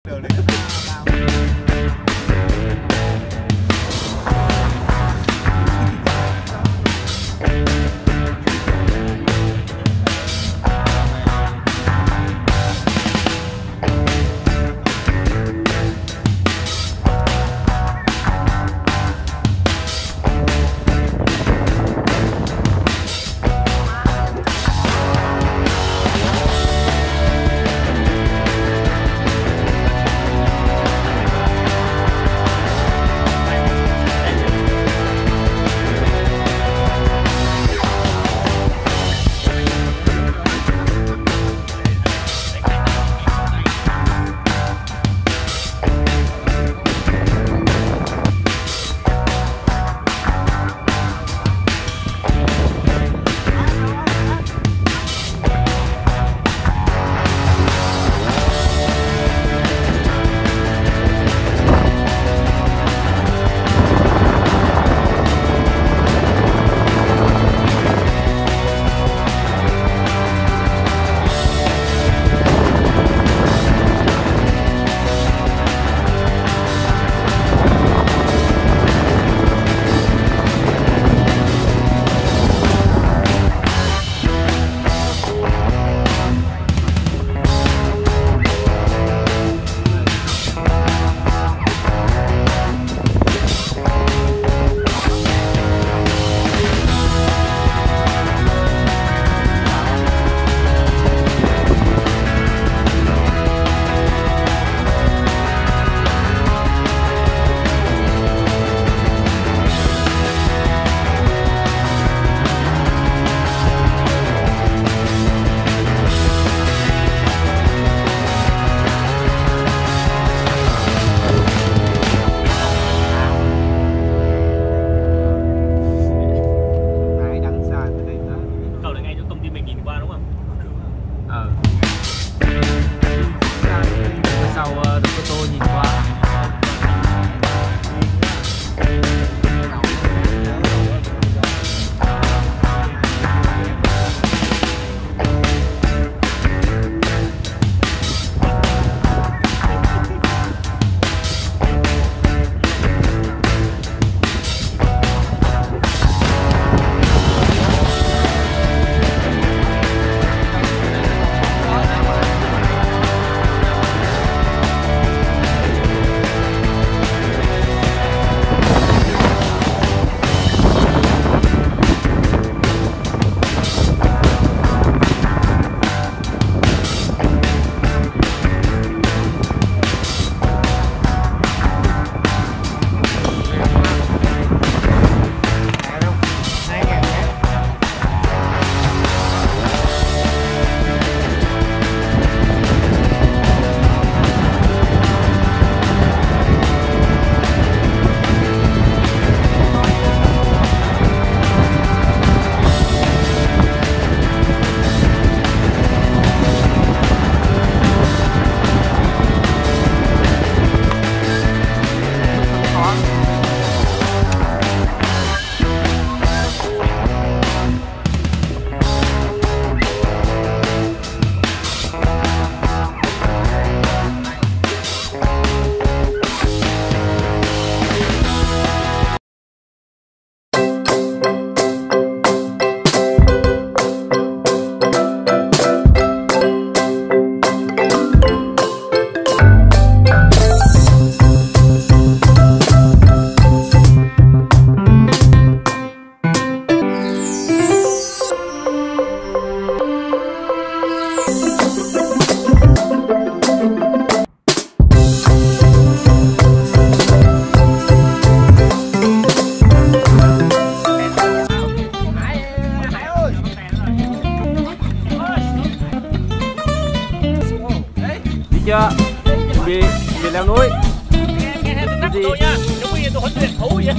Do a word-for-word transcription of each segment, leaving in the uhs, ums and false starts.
chưa? Chuẩn bị chuẩn bị leo núi. Nghe nghe theo tôi nắp tôi nha. Giống như tôi huấn luyện thú vậy.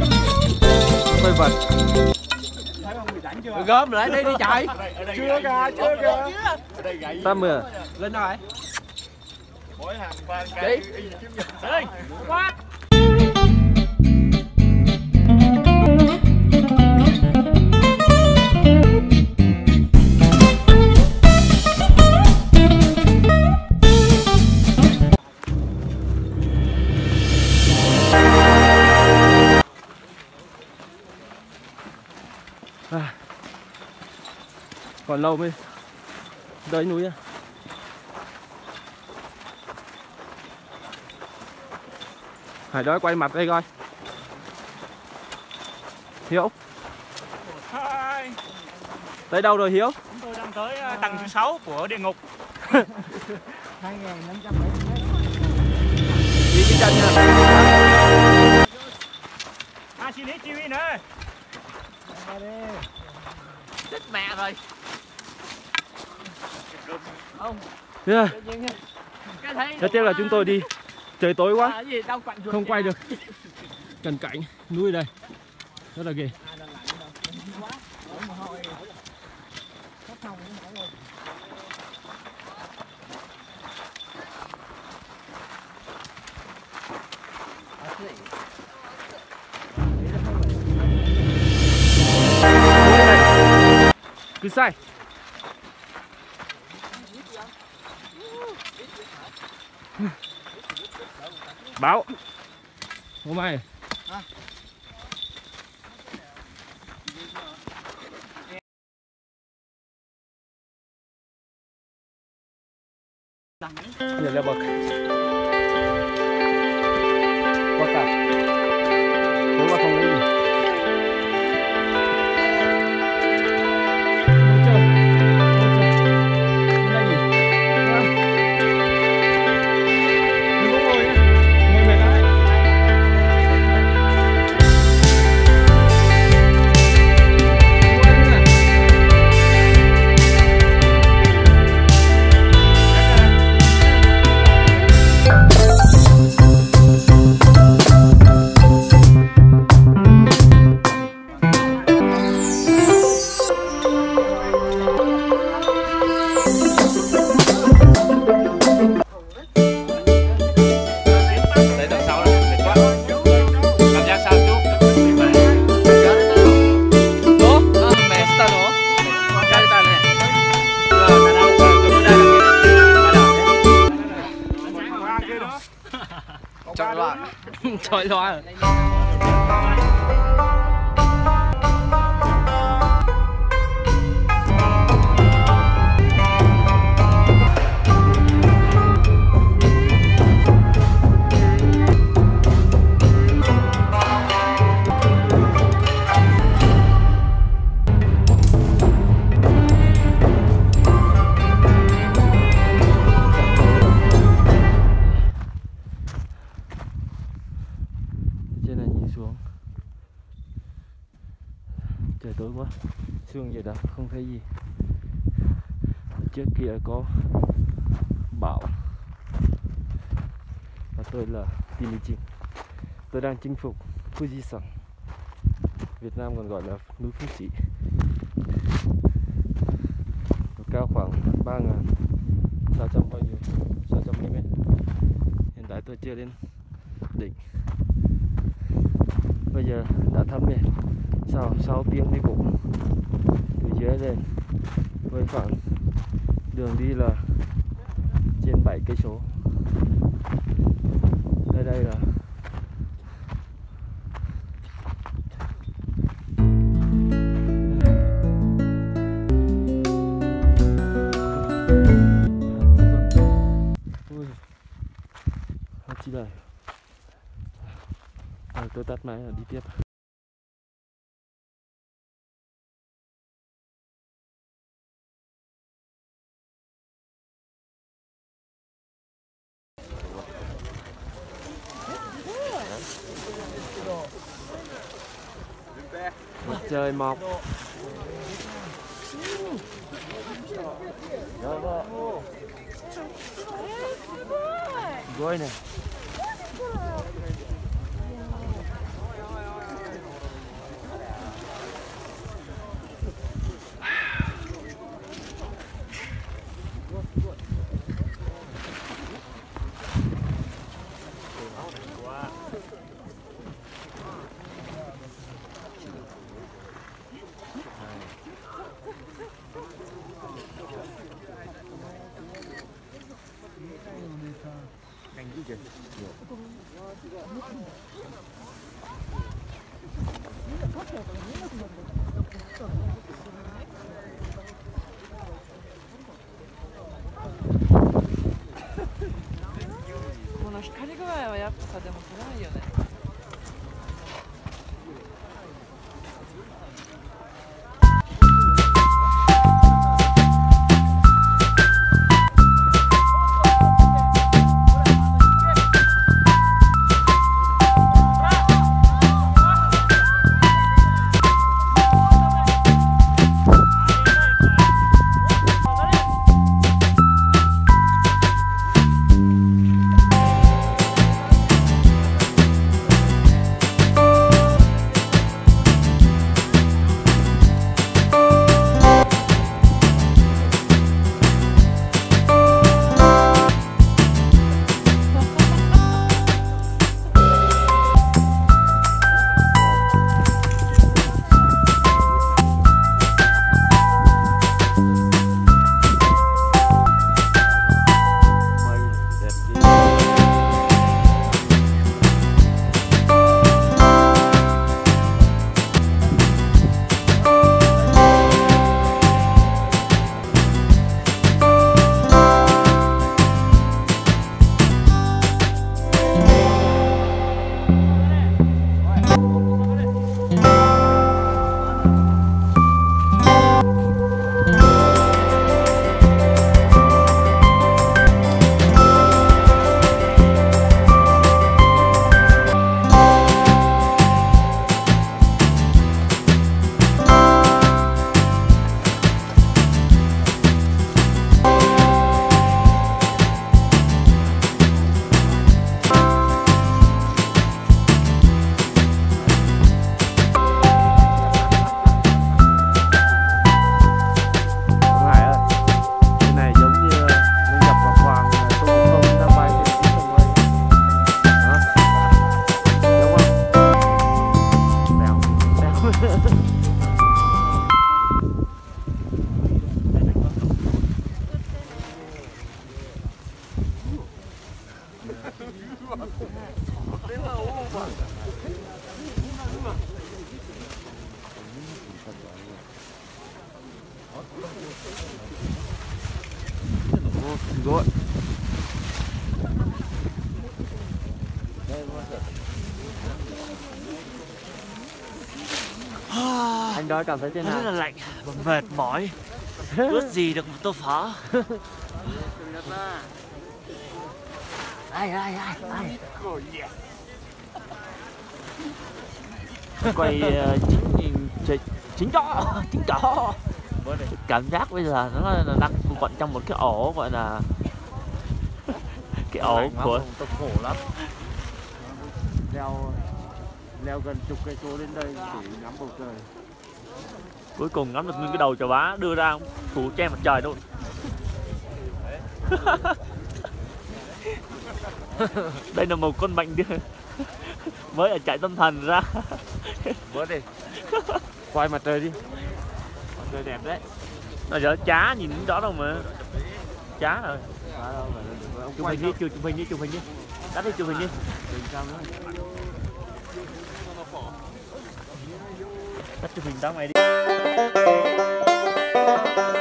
Quay vật. Gom lại đây đi chạy. Chưa kìa, chưa kìa. Tám mươi. Lên rồi. Mỗi hàng ba cái. Ê, quá. còn lâu mới tới núi á. Hải đói quay mặt đây coi. Hiếu. Tới đâu rồi Hiếu? Chúng tôi đang tới tầng thứ sáu của địa ngục. hai nghìn năm trăm bảy mươi mét. Đi cái chân nha. À, xin lý chi huy nữa. Chết mẹ rồi. Ông. Yeah. Cái thấy. Rất tiếc là chúng tôi đi trời tối quá. À, gì, không quay được cận cảnh núi đây. Rất là ghê. Cứ sai. Báo. Hôm nay. À. Giờ là bậc. Quá cả. Đúng là không lấy gì. Troi loạn. Troi loạn. Xuống trời tối quá, xuông vậy đó, không thấy gì. Trước kia có bão và tôi là Tiniching. Tôi đang chinh phục Phu Si, Việt Nam còn gọi là núi Phu Si, cao khoảng ba nghìn sáu trăm bao nhiêu sáu trăm mét. Hiện tại tôi chưa đến đỉnh. Bây giờ đã thấm mệt sau sáu tiếng đi bộ từ dưới lên, với khoảng đường đi là trên bảy cây số. Đây đây là ui, chi đời. À, tôi tắt máy rồi đi tiếp. Mặt trời mọc. Gối này. 光具合はやっぱさでもすごいよね。 Rồi. Anh đói cảm thấy thế nào? Rất là lạnh và mệt mỏi. Ước gì được một tô phở. Ai ai ai ai. Quay uh, chính chính chính chó chính chó. Cảm giác bây giờ nó là đang quẩn trong một cái ổ gọi là cái ổ của tôi khổ lắm. Leo leo gần chục cây số đến đây để ngắm bầu trời. Cuối cùng ngắm được nguyên cái đầu chó bá đưa ra phủ che mặt trời luôn. Đây là một con bệnh đưa mới ở chạy tâm thần ra. Bớt đi. Quay mặt trời đi. Mặt trời đẹp đấy. Nó giờ chá nhìn rõ đâu mà. Chá rồi. Chụp hình đi, chụp hình đi, chụp hình đi. Đắt đi, chụp hình đi. Đắt chụp hình tao mày đi.